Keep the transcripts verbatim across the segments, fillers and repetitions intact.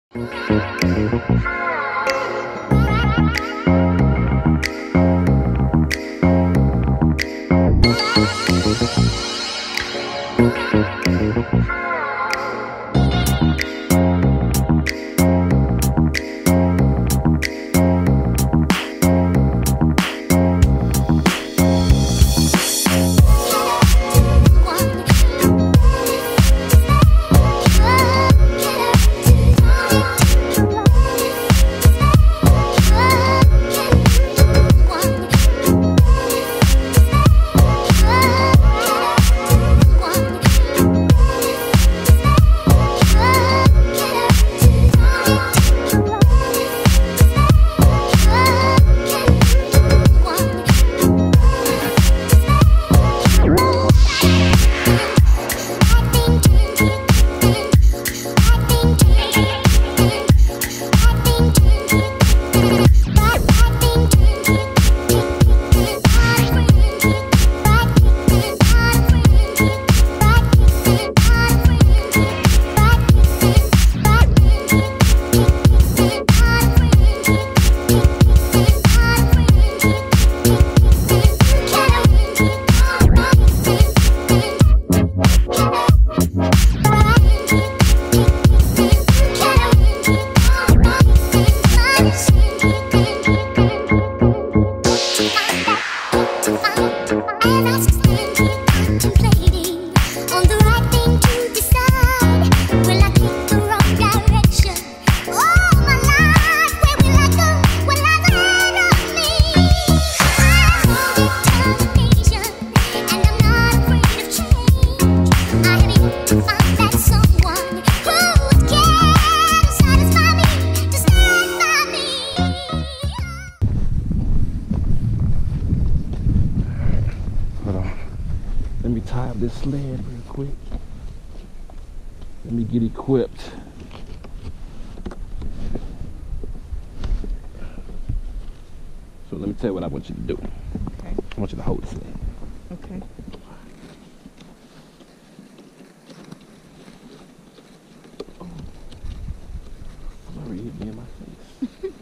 Let me tie up this sled real quick. Let me get equipped. So let me tell you what I want you to do. Okay. I want you to hold the sled. Okay. Oh. Sorry, hit me in my face.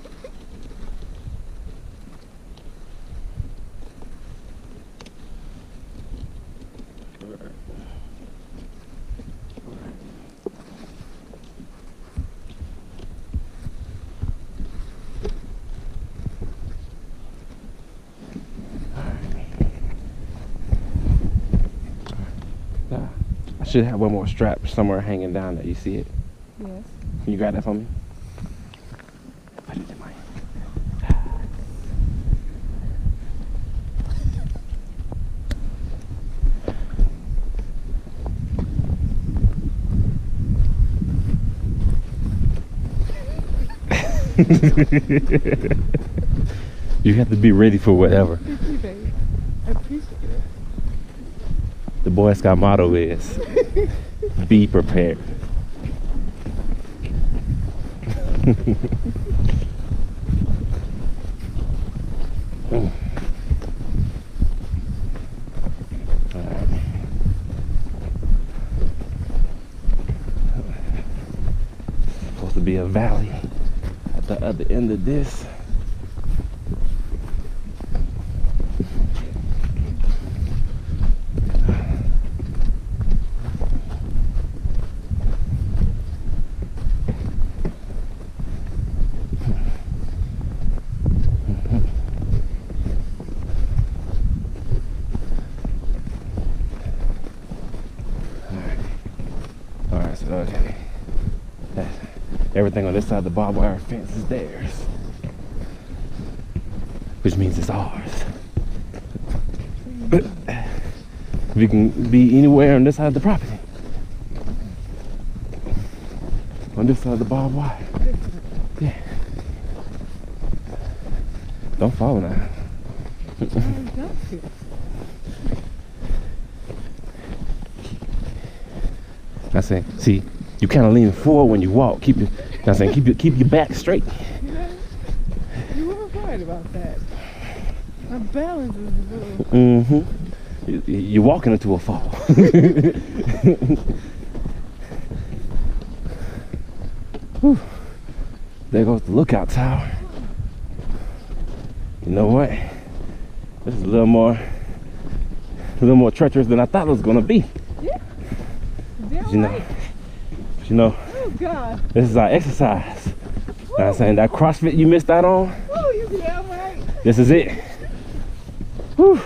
I should have one more strap somewhere hanging down there. You see it? Yes. Can you grab that for me? Put it in my You have to be ready for whatever. Thank you, babe. I appreciate it. The Boy Scout motto is be prepared. Mm. All right. Supposed to be a valley at the other end of this. Okay. Everything on this side of the barbed wire fence is theirs, which means it's ours. We can be anywhere on this side of the property. On this side of the barbed wire. Yeah. Don't fall now. I say, see, you kind of lean forward when you walk. Keep your, I saying, keep your, keep your back straight. Yeah, you weren't worried about that. My balance is a little. Mm-hmm. You, you're walking into a fall. There goes the lookout tower. You know what? This is a little more, a little more treacherous than I thought it was gonna be. Yeah. Damn You know, right. you know, Oh God. this is our exercise. You know what I'm saying? That CrossFit you missed out on, Oh, you damn right. this is it. Whew.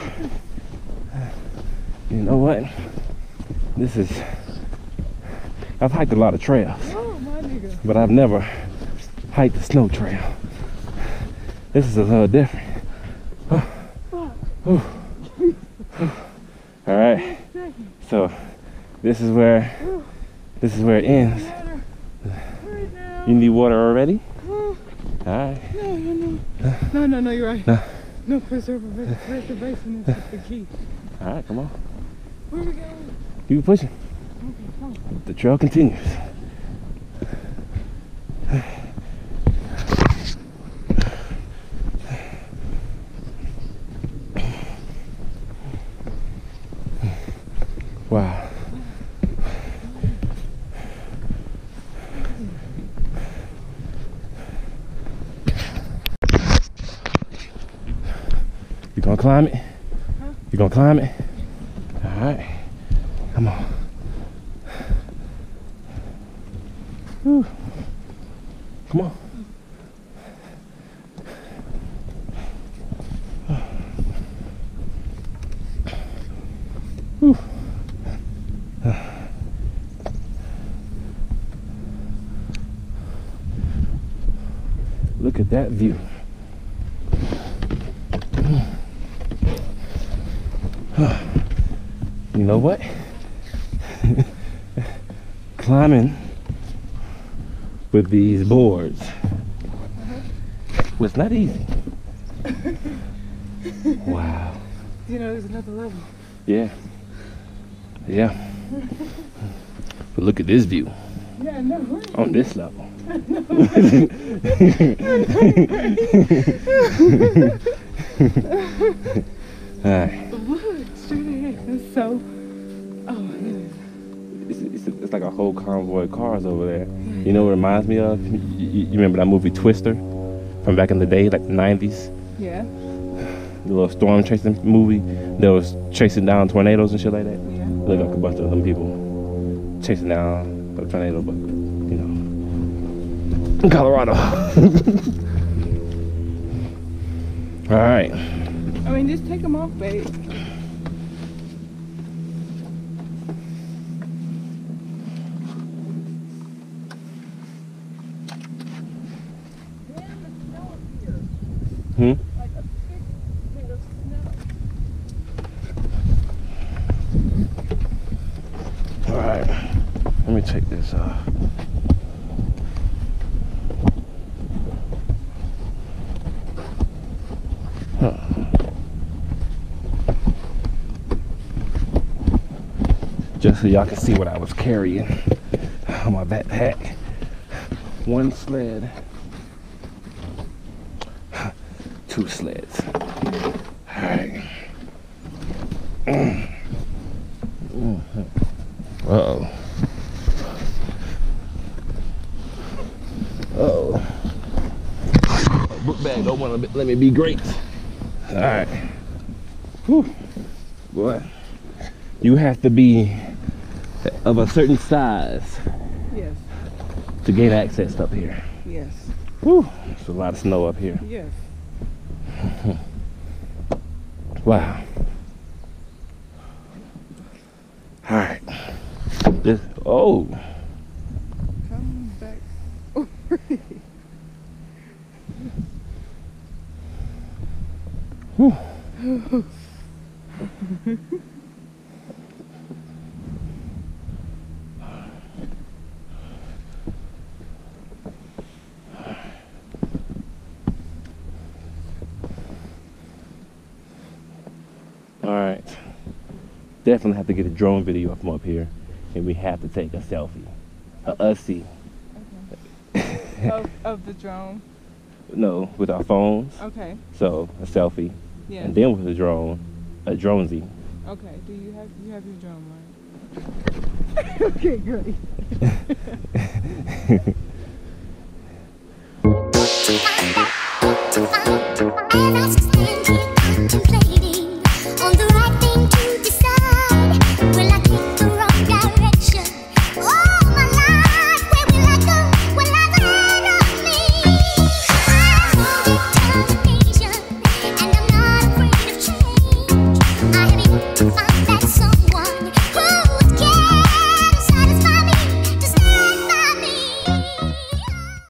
You know what? This is, I've hiked a lot of trails, Oh my nigga. but I've never hiked the snow trail. This is a little different. Whew. All right, so this is where this is where it ends. Right now. You need water already? Oh, All right. no, no, no. No, no, no, you're right. No. No, preservation, preservation is the key. All right, come on. Where we going? Keep pushing. Okay, come on. The trail continues. Wow. You gonna climb it? Huh? You gonna climb it? All right. Come on. Whew. Come on. Whew. Look at that view. You know what? Climbing with these boards was not easy. Wow. You know, there's another level. Yeah. Yeah. But look at this view Yeah, no, right. on this level. All right. Look, straight ahead. That's so. Oh my goodness. It's, it's, it's like a whole convoy of cars over there. You know what it reminds me of? You, you, you remember that movie Twister from back in the day, like the nineties? Yeah. The little storm chasing movie that was chasing down tornadoes and shit like that. Yeah. Look like a bunch of them people chasing down a tornado, but you know, in Colorado. All right. I mean, just take them off, babe. Hmm? Like a thick thing of snow. All right. Let me take this off. Huh. Just so y'all can see what I was carrying on my backpack. One sled, two sleds. All right. Uh-oh. Uh-oh. Book bag don't want to let me be great. All right. Whew. Boy, you have to be of a certain size Yes. to gain access up here. Yes. Whew. There's a lot of snow up here. Yes. Wow. All right. This, oh. Come back over here. Whew. All right. Definitely have to get a drone video from up here, and we have to take a selfie. A ussy. Okay. of, of the drone. No, with our phones. Okay. So a selfie, Yeah. and then with the drone, a dronesy. Okay. Do you have you have your drone, right? Okay, great. As I